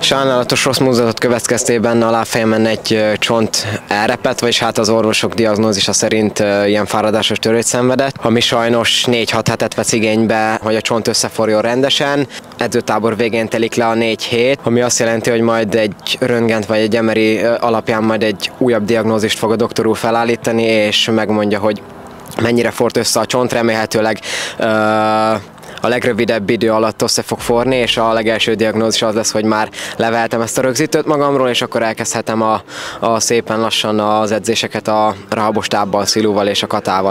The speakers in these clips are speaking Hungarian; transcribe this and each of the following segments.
Sajnálatos rossz mozdulat következtében a lábfejemen egy csont elrepett, vagyis hát az orvosok diagnózisa szerint ilyen fáradásos törést szenvedett, ami sajnos 4-6 hetet vesz igénybe, hogy a csont összeforjon rendesen. Edzőtábor végén telik le a 4 hét, ami azt jelenti, hogy majd egy röntgent vagy egy MRI alapján majd egy újabb diagnózist fog a doktor úr felállítani, és megmondja, hogy mennyire fort össze a csont, remélhetőleg a legrövidebb idő alatt össze fog forni, és a legelső diagnózis az lesz, hogy már leveltem ezt a rögzítőt magamról, és akkor elkezdhetem a szépen lassan az edzéseket a rahabostábbal, szilúval és a katával.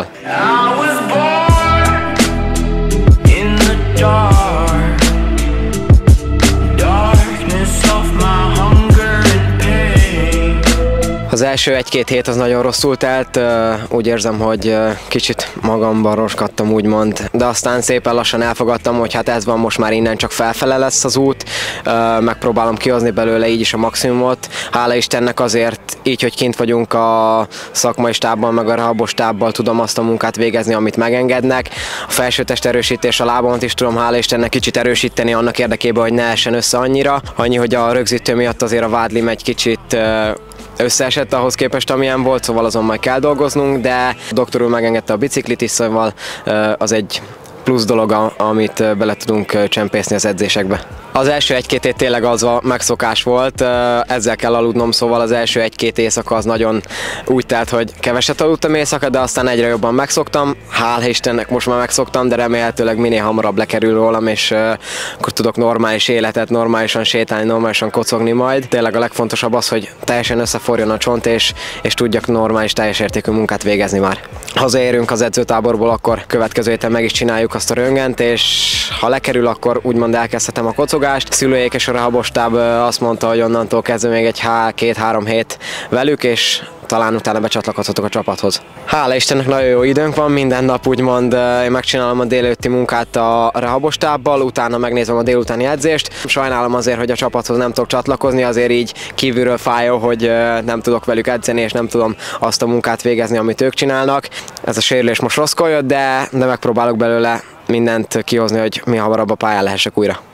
Az első 1-2 hét az nagyon rosszul telt, úgy érzem, hogy kicsit magamban roskadtam úgymond, de aztán szépen lassan elfogadtam, hogy hát ez van, most már innen csak felfele lesz az út, megpróbálom kihozni belőle így is a maximumot. Hála Istennek azért így, hogy kint vagyunk a szakmai stábban, meg a rahabostábbal tudom azt a munkát végezni, amit megengednek. A felsőtest erősítés, a lábamat is tudom hála Istennek kicsit erősíteni annak érdekében, hogy ne essen össze annyira. Annyi, hogy a rögzítő miatt azért a vádlim egy kicsit összeesett ahhoz képest, amilyen volt, szóval azon majd kell dolgoznunk, de a doktor úr megengedte a biciklit is, szóval az egy plusz dolog, amit bele tudunk csempészni az edzésekbe. Az első 1-2 hét tényleg az a megszokás volt, ezzel kell aludnom, szóval az első 1-2 éjszaka az nagyon úgy telt, hogy keveset aludtam éjszaka, de aztán egyre jobban megszoktam. Hála Istennek most már megszoktam, de remélhetőleg minél hamarabb lekerül rólam, és akkor tudok normális életet, normálisan sétálni, normálisan kocogni majd. Tényleg a legfontosabb az, hogy teljesen összeforjon a csont, és tudjak normális, teljes értékű munkát végezni már. Hazaérünk az edzőtáborból, akkor következő héten meg is csináljuk azt a röntgent, és ha lekerül, akkor úgymond elkezdhetem a kocogást. Szülőjék és a rahabostáb azt mondta, hogy onnantól kezdve még egy 2-3 hét velük, és talán utána becsatlakozhatok a csapathoz. Hála Istennek nagyon jó időnk van, minden nap úgymond én megcsinálom a délelőtti munkát a rahabostábbal, utána megnézem a délutáni edzést. Sajnálom azért, hogy a csapathoz nem tudok csatlakozni, azért így kívülről fájó, hogy nem tudok velük edzeni, és nem tudom azt a munkát végezni, amit ők csinálnak. Ez a sérülés most rosszkor jött, de megpróbálok belőle mindent kihozni, hogy mi hamarabb a pályán lehessek újra.